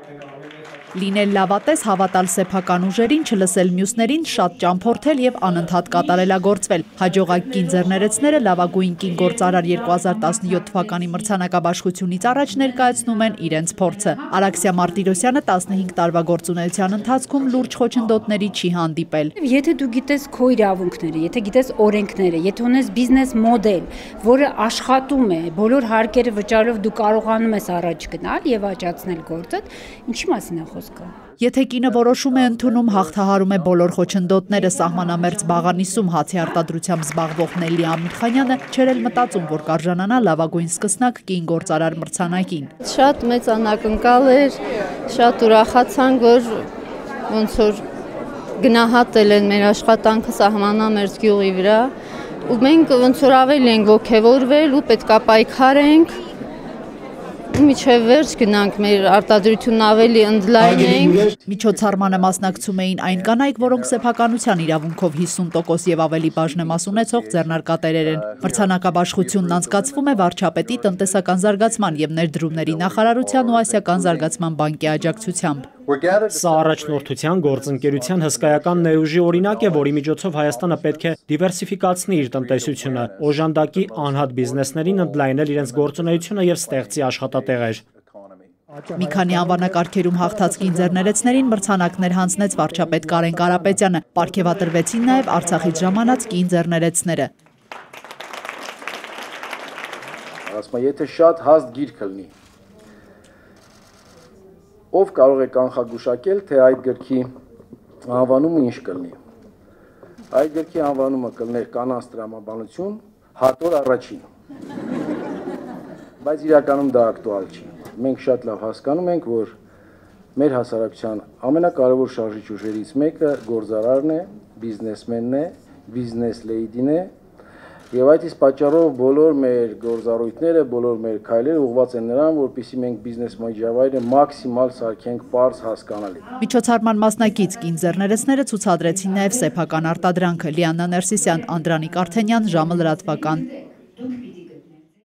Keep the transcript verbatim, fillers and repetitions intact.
Լինել լավատես, հավատալ սեփական ուժերին, չլսել մյուսներին, շատ ճամփորդել եւ անընդհատ կատարելագործվել։ Հաջողակ կին ձեռներեցները լավագույն կին գործարար երկու հազար տասնյոթ թվականի մրցանակաբաշխությունից առաջ ներկայացնում են իրենց փորձը։ Արաքսիա Մարտիրոսյանը տասնհինգ տարվա գործունեության ընթացքում լուրջ խոչընդոտների չի հանդիպել։ Եթե դու գիտես քո իրավունքները, եթե գիտես օրենքները, եթե ունես բիզնես մոդել, որը աշխատում է, բոլոր հարկերը վճարելով դու կարողանում ես առաջ գնալ եւ աճացնել գործդ, ինչի մասին է խոսքը։ Եթե կինը որոշում է ընդունում, հաղթահարում է բոլոր խոչընդոտները, սահմանամերձ բաղանիսում հացի արտադրությամբ զբաղվող Նելլի Ամիրխանյանը չէր էլ մտածում, որ կարժանանա լավագույն սկսնակ կին գործարար մրցանակին։ Շատ մեծ անակնկալ էր, շատ ուրախացանք, որ ոնց որ գնահատել են մեր աշխատանքը սահմանամերձ գյուղի վրա, ու մենք ոնց որ ավելի ենք ոգևորվել ու պետք է պայքարենք, միջև վերջ գնանք մեր արտադրությունն ավելի ընդլայնենք։ Միջոցառմանը մասնակցում էին այն կանայք, որոնք սեփականության իրավունքով հիսուն տոկոս եւ ավելի բաժնեմաս ունեցող ձեռնարկատերեր են։ Մրցանակաբաշխությունն անցկացվում է վարչապետի տնտեսական զարգացման եւ ներդրումների նախարարության ու ասիական զարգացման բանկի աջակցությամբ։ Սա առաջնորդության գործընկերության հսկայական ներուժի օրինակ է, որի միջոցով Հայաստանը պետք է դիվերսիֆիկացնի իր տնտեսությունը, օժանդակի անհատ բիզնեսներին ընդլայնել իրենց գործունեությունը եւ ստեղծի աշխատատեղեր։ Մի քանի անվանակարգերում հաղթած կին ձեռներեցներին մրցանակներ հանձնեց վարչապետ Կարեն Կարապետյանը, պարգևատրվեցին նաեւ Արցախից ժամանած կին ձեռներեցները։ Ասում եմ, եթե շատ հաստ գիրք լինի, ով կարող է կանխագուշակել, թե այդ գրքի անվանումը ինչ կլինի։ Այդ գրքի անվանումը կլներ կանանց տրամաբանություն, հատոր առաջին։ Բայց իրականում դա ակտուալ չի։ Մենք շատ լավ հասկանում ենք, որ մեր հասարակության ամենակարևոր շարժիչ ուժերից մեկը գործարարն է, բիզնեսմենն է, բիզնես լեյդին է, եւ այդ իսկ պատճառով բոլոր մեր գործառույթները, բոլոր մեր քայլերը ուղղված են նրան, որպեսզի մենք բիզնես միջավայրը մաքսիմալ սարքենք պարզ հասկանալի։ Միջոցառման մասնակից կին ձեռներեցները ցուցադրեցին նաեւ սեփական արտադրանքը։ Լիաննա Ներսիսյան, Անդրանիկ Արթենյան, ժամը լրատվական։